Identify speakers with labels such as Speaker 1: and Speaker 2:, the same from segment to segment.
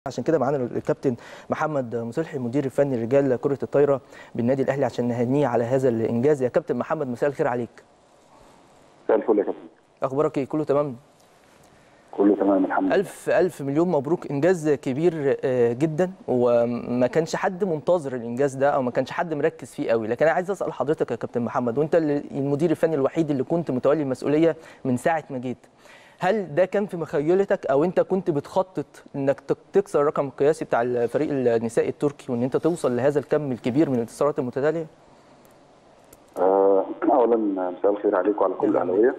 Speaker 1: عشان كده معانا الكابتن محمد مصلحي المدير الفني لرجال كرة الطايرة بالنادي الأهلي عشان نهنيه على هذا الإنجاز. يا كابتن محمد مساء الخير عليك.
Speaker 2: مساء الفل يا كابتن.
Speaker 1: أخبارك إيه؟ كله تمام؟
Speaker 2: كله تمام الحمد لله.
Speaker 1: ألف مليون مبروك، إنجاز كبير جدا وما كانش حد منتظر الإنجاز ده أو ما كانش حد مركز فيه قوي، لكن أنا عايز أسأل حضرتك يا كابتن محمد، وأنت المدير الفني الوحيد اللي كنت متولي المسؤولية من ساعة ما جيت، هل ده كان في مخيلتك او انت كنت بتخطط انك تكسر الرقم القياسي بتاع الفريق النسائي التركي وان انت توصل لهذا الكم الكبير من الانتصارات المتتاليه؟
Speaker 2: اولا مساء الخير عليك وعلى كل الاهلاويه.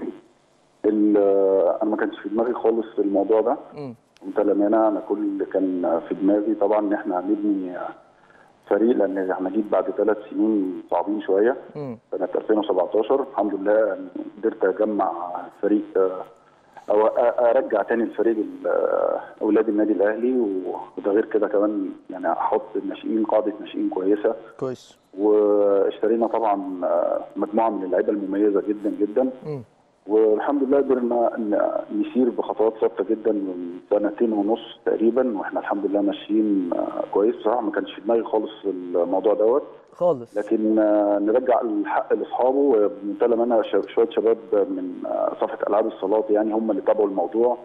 Speaker 2: انا ما كانش في دماغي خالص الموضوع ده. انت للامانه انا كل اللي كان في دماغي طبعا ان احنا هنبني فريق، لان احنا جيت بعد 3 سنين صعبين شويه. سنه 2017 الحمد لله قدرت اجمع فريق او ارجع تاني الفريق اولاد النادي الاهلي، وده غير كده كمان يعني احط الناشئين قاعده ناشئين كويسه
Speaker 1: كويس.
Speaker 2: واشترينا طبعا مجموعه من اللعيبه المميزه جدا جدا. والحمد لله قدرنا نسير بخطوات ثابته جدا من 2.5 سنين تقريبا، واحنا الحمد لله ماشيين كويس. بصراحه ما كانش في دماغي خالص الموضوع دوت
Speaker 1: خالص،
Speaker 2: لكن نرجع الحق لاصحابه. وبمنتهى الامانه شويه شباب من صفحه العاب الصالات يعني هم اللي تابعوا الموضوع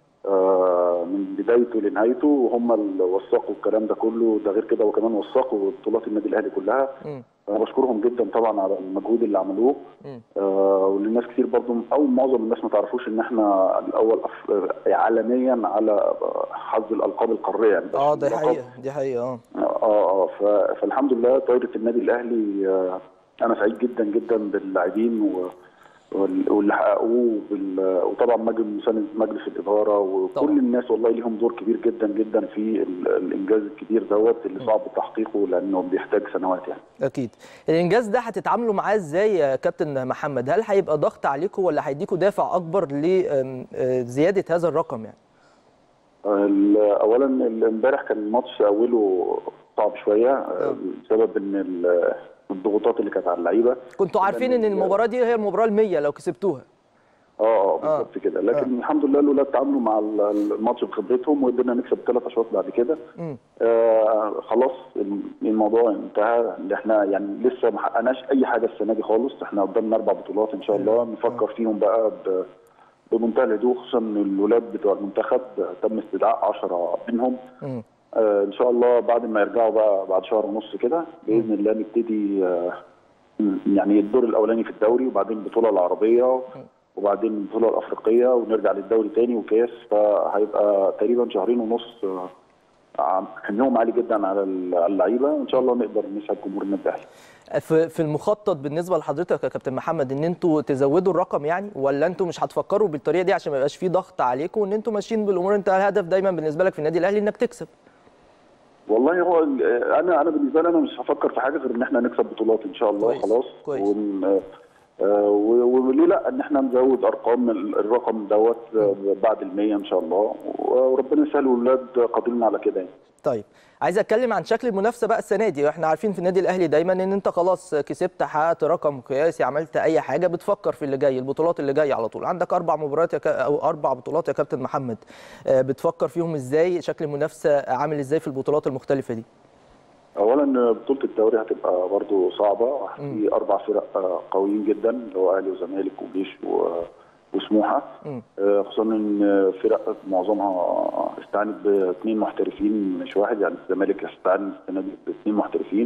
Speaker 2: من بدايته لنهايته، وهم اللي وثقوا الكلام ده كله. ده غير كده وكمان وثقوا بطولات النادي الاهلي كلها. انا بشكرهم جدا طبعا على المجهود اللي عملوه. وللناس كتير برضو او معظم الناس ما تعرفوش ان احنا الاول عالميا على حظ الالقاب القاريه يعني.
Speaker 1: دي حقيقه.
Speaker 2: فالحمد لله طايره النادي الاهلي انا سعيد جدا جدا باللاعبين واللي حققوه، وطبعا مجلس الاداره وكل طبعا الناس والله ليهم دور كبير جدا جدا في الانجاز الكبير دوت اللي صعب تحقيقه لانه بيحتاج سنوات يعني.
Speaker 1: اكيد. الانجاز ده هتتعاملوا معاه ازاي يا كابتن محمد؟ هل هيبقى ضغط عليكم ولا هيديكوا دافع اكبر لزياده هذا الرقم يعني؟
Speaker 2: اولا امبارح كان الماتش اوله صعب شويه بسبب ان الضغوطات اللي كانت على اللعيبه.
Speaker 1: كنتوا عارفين ان المباراه دي هي المباراه ال100 لو كسبتوها.
Speaker 2: بالظبط كده، لكن الحمد لله الولاد تعاملوا مع الماتش بخبرتهم وقدرنا نكسب 3 اشواط بعد كده. خلاص الموضوع انتهى. اللي احنا يعني لسه ما حققناش اي حاجه السنه دي خالص. احنا قدامنا 4 بطولات ان شاء الله نفكر فيهم بقى بمنتهى الهدوء، خصوصا ان الولاد بتوع المنتخب تم استدعاء 10 منهم. ان شاء الله بعد ما يرجعوا بقى بعد شهر ونص كده باذن الله نبتدي يعني الدور الاولاني في الدوري، وبعدين البطوله العربيه، وبعدين البطوله الافريقيه، ونرجع للدوري تاني وكاس. فهيبقى تقريبا 2.5 شهور حملهم عالي جدا على اللعيبه، وان شاء الله نقدر نسعد جمهور النادي الاهلي.
Speaker 1: في المخطط بالنسبه لحضرتك يا كابتن محمد ان انتوا تزودوا الرقم يعني، ولا انتوا مش هتفكروا بالطريقه دي عشان ما يبقاش في ضغط عليكم وان انتوا ماشيين بالامور؟ انت الهدف دايما بالنسبه لك في النادي الاهلي انك تكسب.
Speaker 2: والله هو انا بالنسبه لي انا مش هفكر في حاجه غير ان احنا نكسب بطولات ان شاء الله.
Speaker 1: كويس.
Speaker 2: خلاص
Speaker 1: كويس.
Speaker 2: وليه لا ان احنا نزود ارقام الرقم دوت بعد ال100 ان شاء الله، وربنا يسهل والولاد قادرين على كده يعني.
Speaker 1: طيب عايز اتكلم عن شكل المنافسه بقى السنه دي. واحنا عارفين في النادي الاهلي دايما ان انت خلاص كسبت، حققت رقم قياسي، عملت اي حاجه، بتفكر في اللي جاي، البطولات اللي جايه على طول. عندك 4 مباريات او 4 بطولات يا كابتن محمد، بتفكر فيهم ازاي؟ شكل المنافسه عامل ازاي في البطولات المختلفه دي؟
Speaker 2: اولا بطوله الدوري هتبقى برضو صعبه. في 4 فرق قويين جدا اللي هو اهلي وزمالك وجيش وسموحه. خصوصا ان فرق معظمها استعانت ب2 محترفين مش واحد، يعني الزمالك استعان السنه دي ب2 محترفين.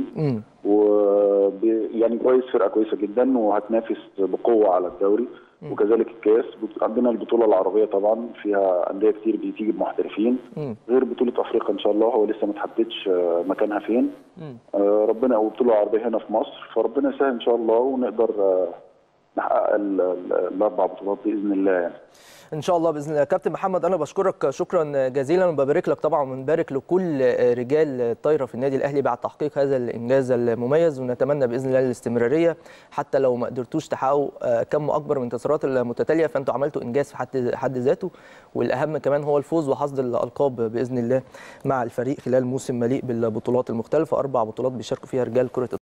Speaker 2: يعني كويس، فرقه كويسه جدا وهتنافس بقوه على الدوري. وكذلك الكاس. عندنا البطوله العربيه طبعا فيها انديه كتير بتيجي بمحترفين، غير بطوله افريقيا ان شاش الله هو لسه ما تحددش مكانها فين. ربنا، والبطوله العربيه هنا في مصر، فربنا يسهل ان شاء الله ونقدر نحقق ال4 بطولات باذن الله يعني.
Speaker 1: ان شاء الله باذن الله. كابتن محمد انا بشكرك شكرا جزيلا وببارك لك طبعا، ونبارك لكل رجال الطايره في النادي الاهلي بعد تحقيق هذا الانجاز المميز، ونتمنى باذن الله الاستمراريه. حتى لو ما قدرتوش تحققوا كم اكبر من الانتصارات المتتاليه فانتوا عملتوا انجاز في حد ذاته، والاهم كمان هو الفوز وحصد الالقاب باذن الله مع الفريق خلال موسم مليء بالبطولات المختلفه. 4 بطولات بيشاركوا فيها رجال كره